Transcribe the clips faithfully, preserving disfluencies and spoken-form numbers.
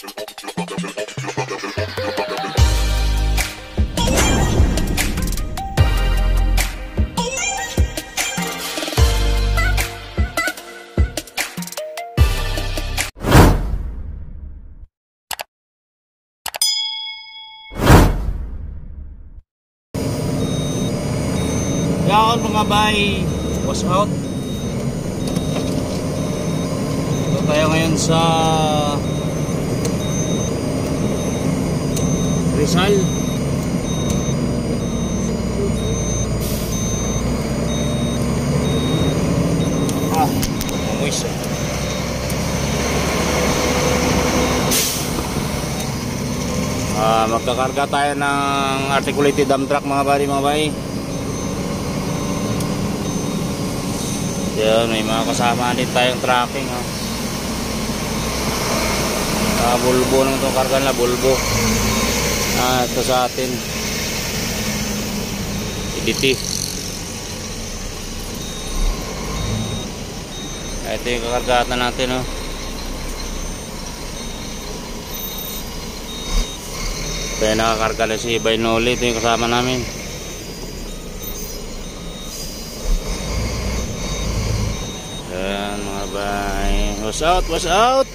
Yan mga bay, was out. Ito tayo ngayon sa Rizal. Ah, mamois eh. Ah, magkakarga tayo ng articulated dump truck mga bari mga bay. Yan, may mga kasama din tayong tracking ha. Ah, bulbo naman itong karga nila, bulbo. Ah, ito sa atin E D T. Ah, ito yung kakargatan natin oh. Ito yung nakakarga na si Bainoli. Ito yung kasama namin. Ayan mga bay, was out, was out,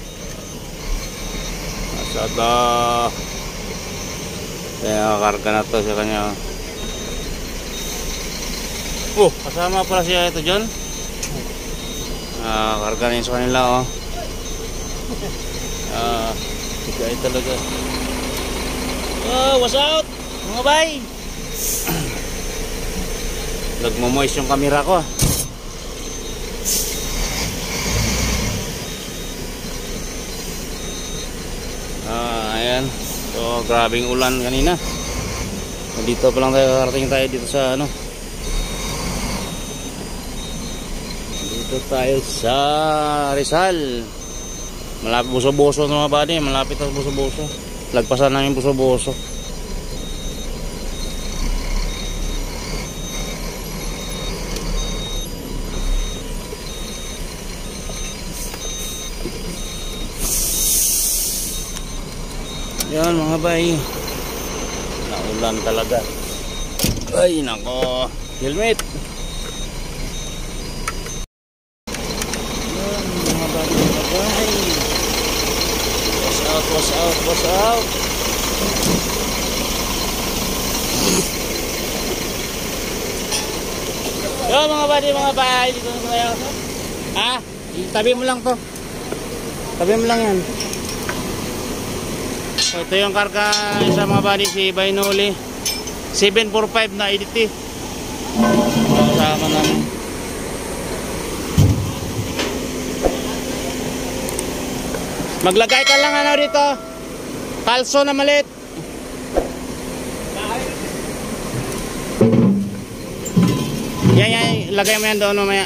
was out oh. Kaya nakakarga na to sa kanya. Oh, kasama pala siya ito John. Ah, karga na yun sa kanila oh. Ah, tigay talaga. Oh, was out mga bay. Nagmo-moist yung camera ko ah. Ah, ayan. So, grabing ulan kanina. Dito pa lang tayo, karating tayo dito sa ano. Dito tayo sa Rizal. Malapit Buso-Buso mga body, malapit sa Buso-Buso. Lagpasan namin Buso-Buso. Yan mga bay, naulan talaga. Ay nako, helmet. Yan mga bay, mga bay. Was out, was out, was out. Yan mga bay, mga bay. Dito na tayo. Ah, tabi mo lang to. Tabi mo lang yan. Ito yung karga sa mga body si Bainoli seven forty-five na E D T. Kasama namin. Maglagay ka lang ano dito, kalso na maliit. Yan yan, lagay mo yan doon mamaya.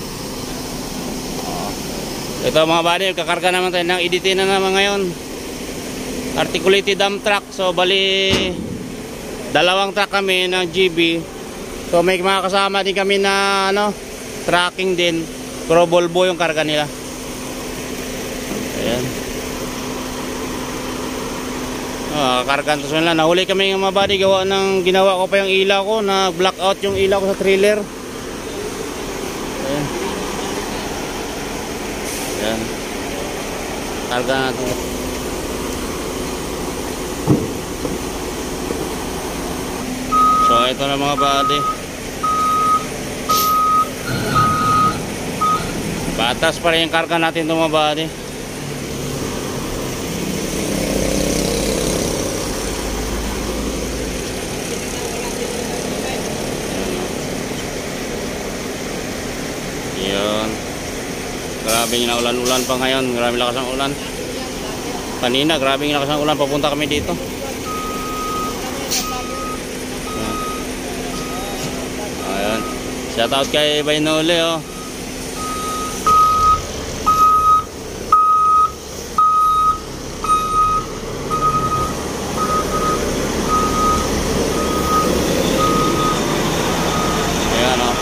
Ito mga body, kakarga naman tayo ng E D T na naman ngayon. Articulated dump truck. So bali dalawang truck kami ng G B. So may mga kasama din kami na ano, tracking din. Pero Volvo yung karga nila. Ayan. Ah, kargan to sila. Nahuli kami ng mga body, gawa ng ginawa ko pa yung ilaw ko, na blackout yung ilaw ko sa trailer. Ayan. Ayan. Karga natin. So ito na mga body. Batas pa rin yung karga natin ito mga body. Yun. Grabe yung naulan-ulan pa ngayon. Grabe lakas ang ulan. Kanina grabe yung lakas ang ulan. Papunta kami dito. Ayan. Shout out kay Bainoli oh. Ayan oh.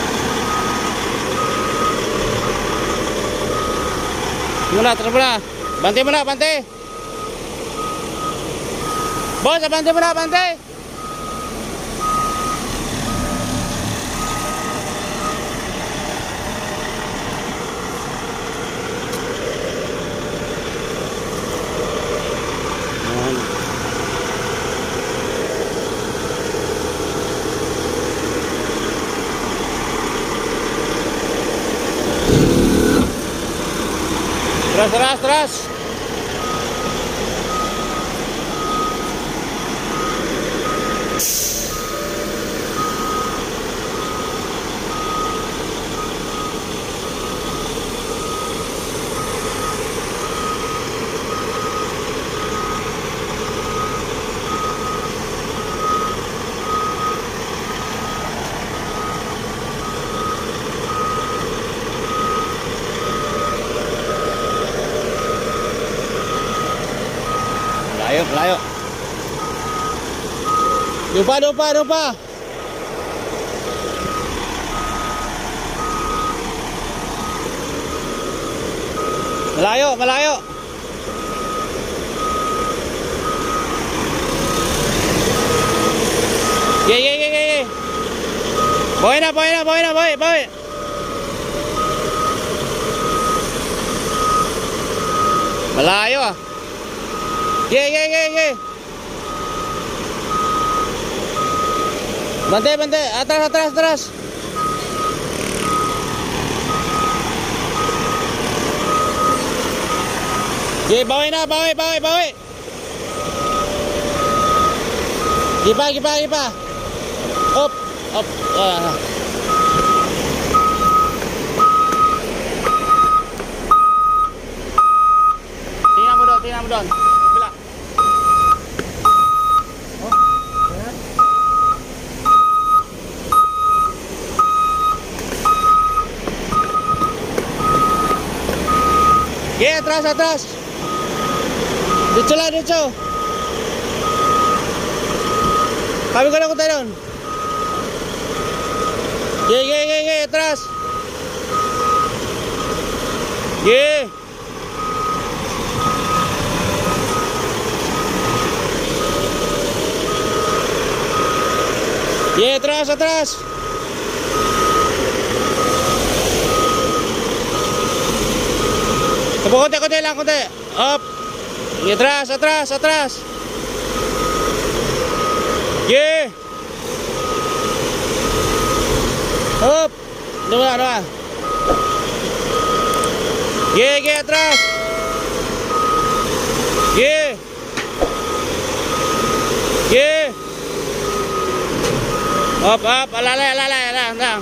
Mula, tara mula. Bante mo na, bante. Boss, bante mo na, bante. Teras, teras, teras. Layo, layo. Lupa, lupa, lupa. Malayo, malayo. Ye, ye, ye, ye, ye. Bawi na, bawi na, bawi na, bawi, bawi. Malayo ah. Ye, ye, ye, ye. Bante, bante. Atras, atras, atras. Ye, bawi na, bawi, bawi, bawi. Gipa, gipa, gipa. Up, up. Ah. Tingnan mo doon, tingnan mo doon. Bila. Oh, ayan. Ye, atras, atras. Dito lang, dito. Kami ko lang kung tayo doon. Ye, ye, ye, ye, atras. Ye. Ye, atras, atras. Tapo, konti, konti lang, konti. Up. Ye, atras, atras, atras. Ye. Up. Dua, dua. Ye, ye, atras. Ye. Ye. Up, up, alalay, alalay, alalay, alalay.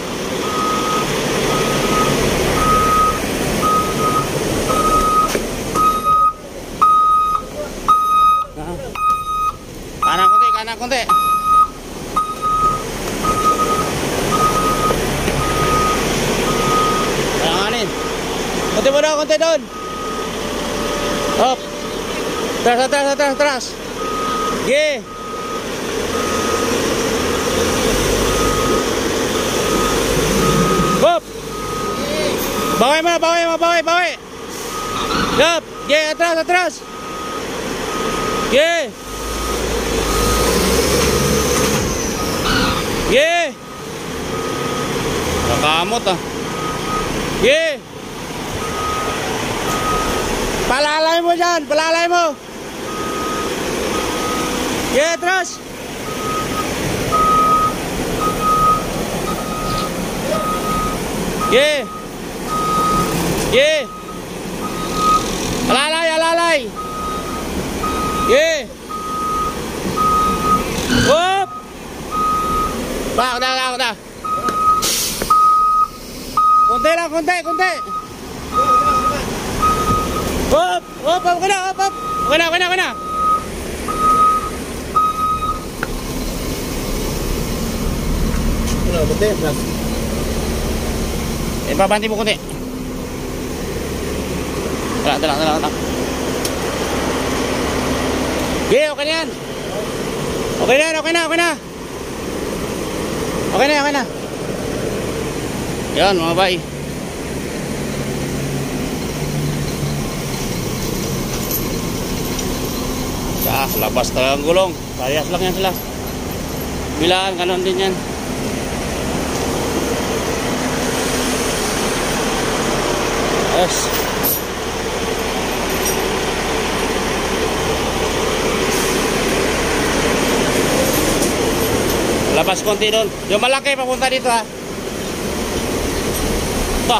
Kanan konti, kanan konti. Kanan. Konti mo doon, konti doon. Up. Atras, atras, atras, atras. Ye. Up. Bawi mo, bawi mo, bawi, bawi. Up. Ye, atras, atras. Ye. Ye. Nakamot ah. Ye. Palalay mo dyan, palalay mo. Ye, atras. Ye. Ye. Alalay, alalay. Ye. Up. Pak, dah, dah, dah. Konti lang, konti, konti. Up, up, up, kena, up, up. Kena, kena, kena. Kena, konti, plus. Eh, babanti mo konti. Tala, tala, tala, tala. Okay, okay na yan. Okay na, okay na, okay na. Okay na, okay na. Yan mga bay. Ah, labas talaga ang gulong. Parehas lang yan sila. Bilaan, ganon din yan. Yes. Labas konti doon. Yung malaki papunta dito ha. Ito.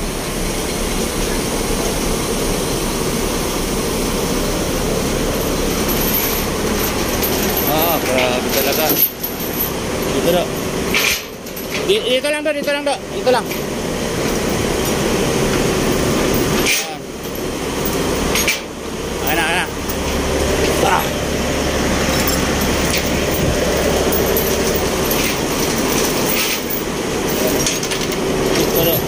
Ah, grabe talaga. Dito do. Dito, dito lang do, dito lang do. Dito lang. Ayan na, ayan na. Ah. Dito do.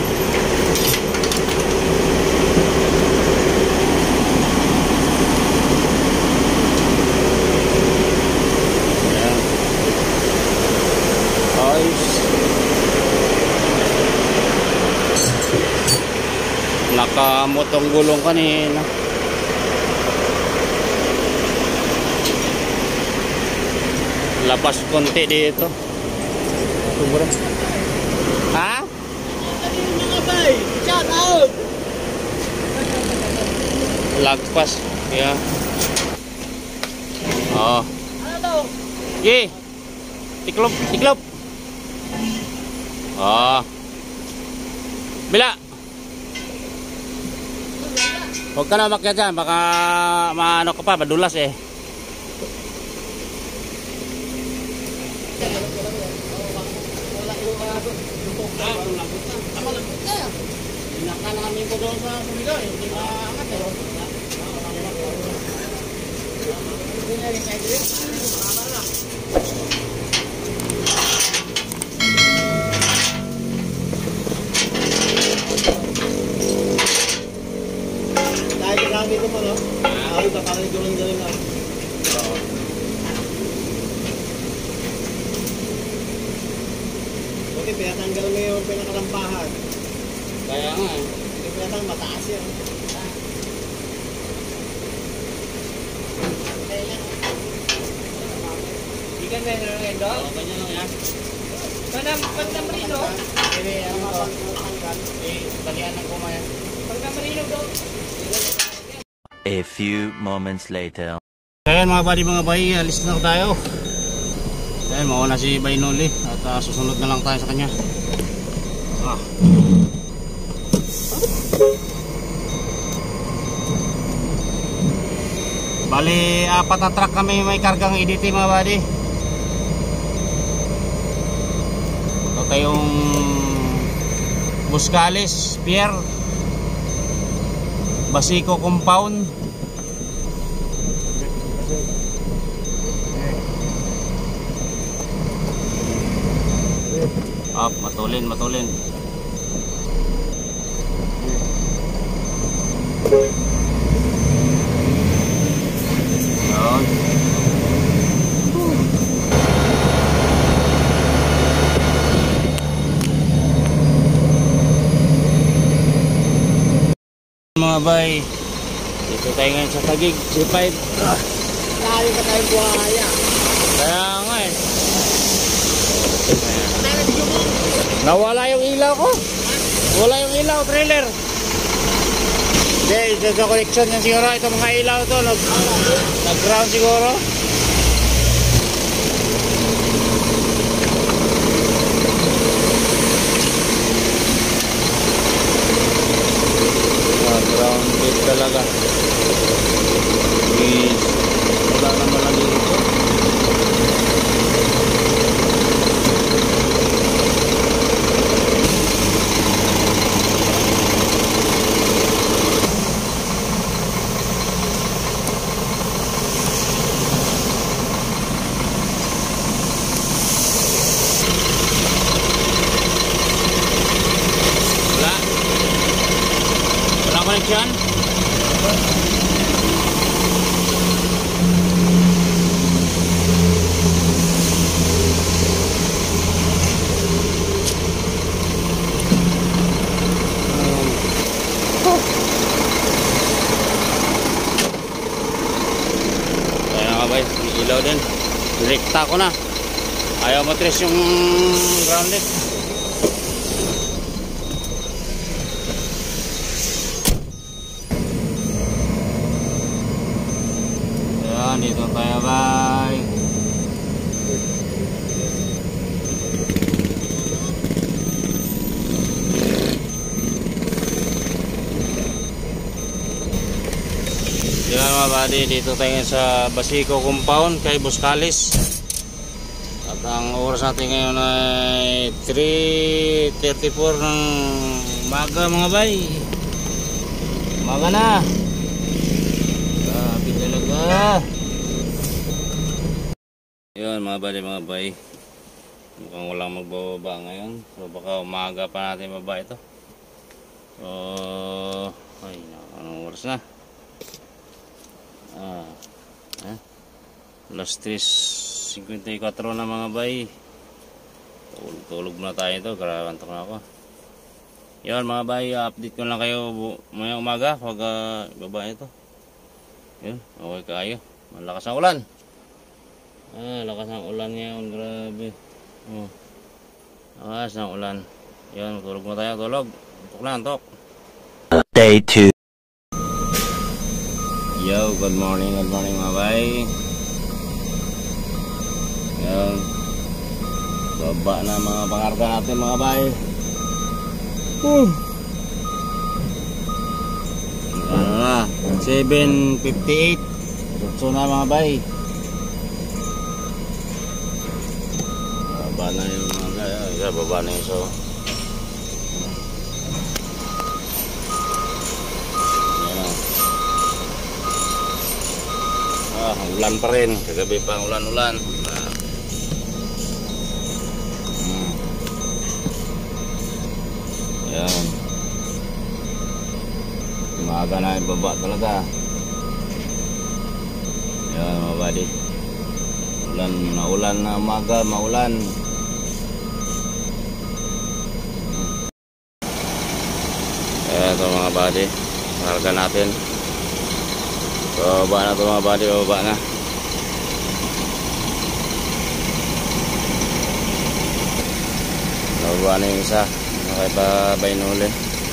Nakamotong gulong kanina. Labas konti dito. Sobra. Ha? Mga bay, shout out. Lagpas. Kaya. Oh. Ano to? Ye. Tiklop, tiklop. Oh. Bila. Huwag ka na umakyat dyan, baka maano ka pa, madulas eh. Inaka namin ko doon sa sumigaw eh, hindi maangat eh. Dahil kami ito mo, no? Ako ka parang galing-galing na. Okay, pinatanggal mo yung pinakalampahan. Kaya nga eh. Hindi pinatang mataas yan. Hindi ka na nalagay doon? Oo, ganyan lang yan. Pag namarino? Hindi, ano to? Eh, balian ng kumaya. Pag namarino doon? A few moments later. Ayan mga buddy, mga bay, alis na tayo. Ayan, mauna si Bay Noli at uh, susunod na lang tayo sa kanya. Ah. Bali, apat na truck kami may kargang E D T mga buddy. Ito tayong Buscales, Pier Basico Compound. Up, matulin, matulin. Yun. Mga bay, dito tayo ngayon sa Taguig C five. Ah. Lalo ka tayo buhaya. Kaya nga eh. Nawala yung ilaw ko. Wala yung ilaw, trailer. Hindi, ito sa connection yan siguro. Ito mga ilaw to, nag, nag-ground siguro. Nag-grounded talaga. Is, wala naman lang dito. Connection. Kaya nga ilaw din. Direkta ko na. Ayaw matris yung grounded. Yan, dito tayo bay. Yan mga buddy, dito tayo sa Basico Compound kay Buscalis. At ang oras natin ngayon ay three thirty-four ng umaga mga bay. Umaga na. Grabe talaga. Yan mga buddy mga bay. Mukhang walang magbababa ngayon. So baka umaga pa natin baba ito. So ay, anong oras na? Ah, eh? Alas tres fifty-four na mga bay. Tulog, tulog na tayo ito. Karakantok na ako. Yan mga bay, update ko lang kayo may umaga pag uh, baba ito. Yun, okay kayo. Malakas ang ulan. Ah, lakas ang ulan ngayon. Grabe. Oh. Lakas ang ulan. Yan, tulog na tayo. Tulog. Antok na, antok. Day two. Yo, good morning, good morning mga bay. Yan. Baba na mga pangarga natin mga bay. Uh. Ano na? seven fifty-eight. Tutso na mga bay. Baba na yung mga bay. Baba na yung so. Ah, ulan pa rin, kagabi pa ulan-ulan. Ah. Hmm. Yan. Umaga na yung baba talaga. Yan mga buddy. Ulan, maulan na umaga, maulan. Ayan ito mga buddy. Karga natin. So, baba na ito mga buddy, baba na. Baba na yung isa. Okay pa bainuli.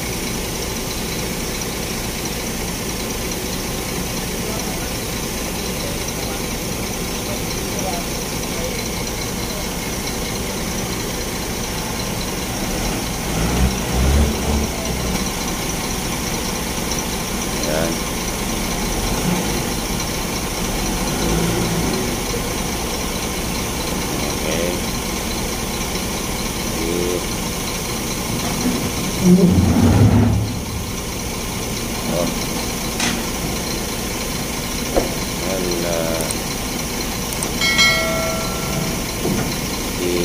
Yan. Oh. Wala. Di.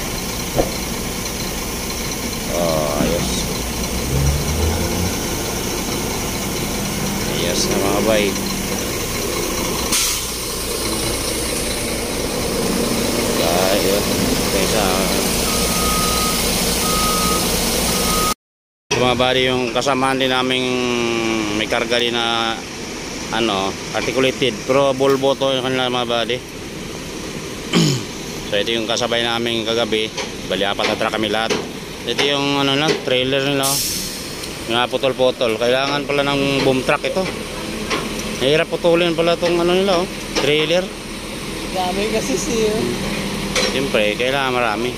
Oh, ayos. Ayos na mga bay. Ayos. Kaysa mga buddy, yung kasamaan din naming may karga din na ano, articulated pero Volvo to yung kanila mga buddy. So ito yung kasabay namin kagabi, bali apat na truck kami lahat. Ito yung ano lang, trailer nila, yung putol-putol. Kailangan pala ng boom truck ito. Mahirap putulin pala itong ano nila, oh, trailer. Dami kasi siya. Siyempre, kailangan marami.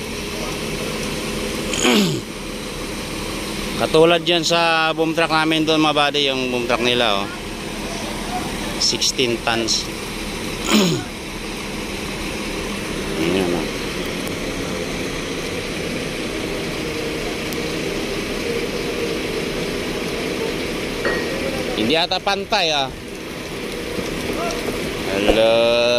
Katulad yan sa boom truck namin doon mga buddy, yung boom truck nila, oh. sixteen tons. Yan, oh. Hindi ata pantay, ah. Hello.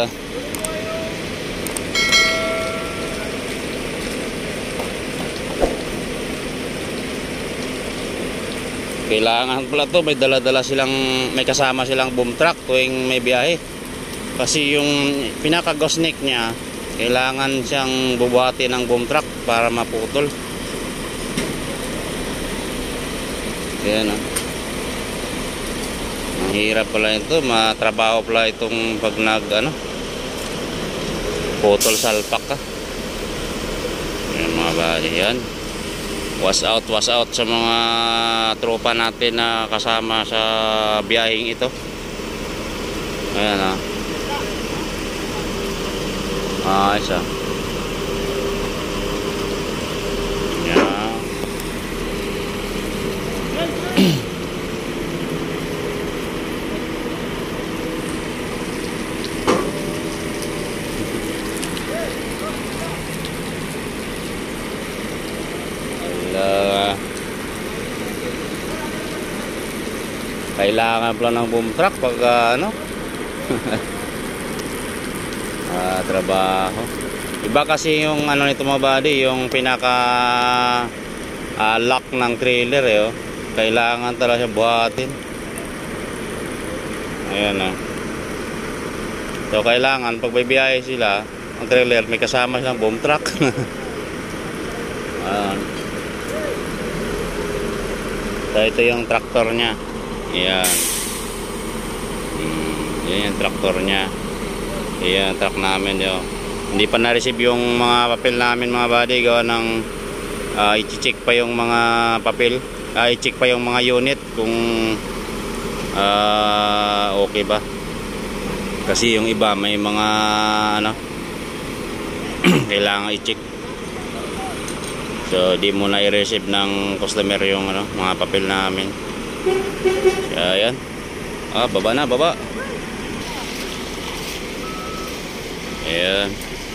Kailangan pala to, may dala-dala silang, may kasama silang boom truck tuwing may biyahe. Kasi yung pinaka-gosnik niya, kailangan siyang bubuhati ng boom truck para maputol. Ayan, ah. Ang hirap pala ito, matrabaho pala itong pag nag ano, Putol salpak ka. Yan mga buddy, yan. Was out, was out sa mga tropa natin na kasama sa biyaheng ito. Ayan ah. Ah, isa. Yan. Ala. Kailangan pala ng boom truck pag uh, ano ah, trabaho. Iba kasi yung ano nito mga buddy, yung pinaka uh, lock ng trailer eh, oh. Kailangan talaga siya buhatin. Ayan ah. So kailangan pag bibiyahe sila ang trailer may kasama silang boom truck. Ayan. So ito yung tractor nya. Ayan. Hmm, yan yung tractor nya. Ayan, truck namin yo. Hindi pa na-receive yung mga papel namin mga buddy, gawa ng uh, i-check pa yung mga papel, uh, i-check pa yung mga unit kung uh, okay ba. Kasi yung iba may mga ano kailangan i-check. So di mo na i-receive ng customer yung ano, mga papel namin. Kaya yan. Ah, baba na, baba. Ayan.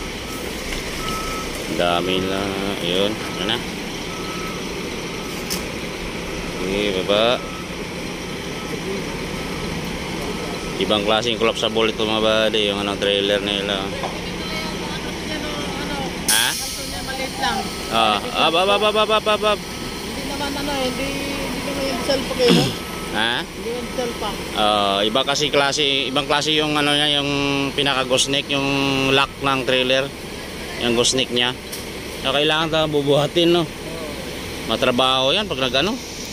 Dami lang. Ayun. Ano na? Okay, baba. Ibang klaseng collapsible ito mga buddy. Yung anong trailer nila. Ha? Maliit lang. Ah, ah, baba, baba, baba, baba. Hindi naman ano eh, hindi, hindi naman yung diesel pa kayo. Ha? Hindi yung diesel pa. Uh, iba kasi klase, ibang klase yung ano niya, yung pinaka gooseneck, yung lock ng trailer, yung gooseneck niya. So, kailangan ta bubuhatin, no. Matrabaho 'yan pag nagano.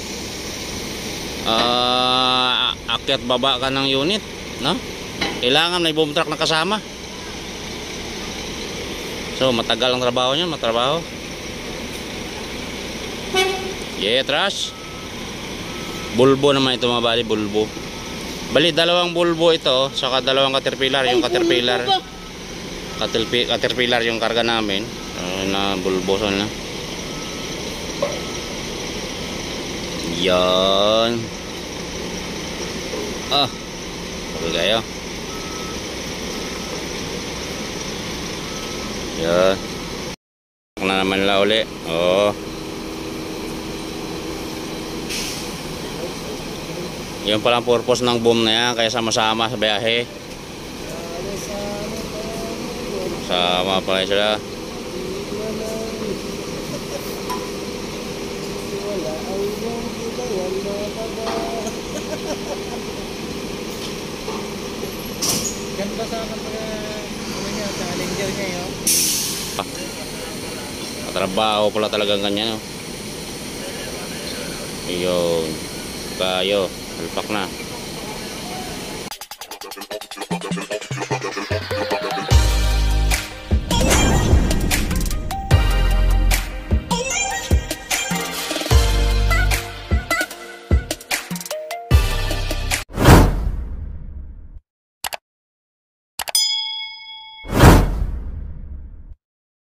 Ah, uh, akyat baba ka ng unit, no? Kailangan may boom truck na kasama. So, matagal ang trabaho niya, matrabaho. Yeah, trash. Bulbo naman ito mga bali, bulbo. Bali, dalawang bulbo ito, saka dalawang caterpillar. Yung caterpillar, caterpillar yung karga namin. Uh, na bulbo na. Yan. Ah, okay kayo. Yan. Na naman nila uli. Oh. Yung palang purpose ng boom na yan, kaya sama-sama sa biyahe. Sama pala sila. Ganda sana pag ano niya, challenger niya yun. Trabaho pala talagang ganyan, no? Yun. Kayo. Alpak na.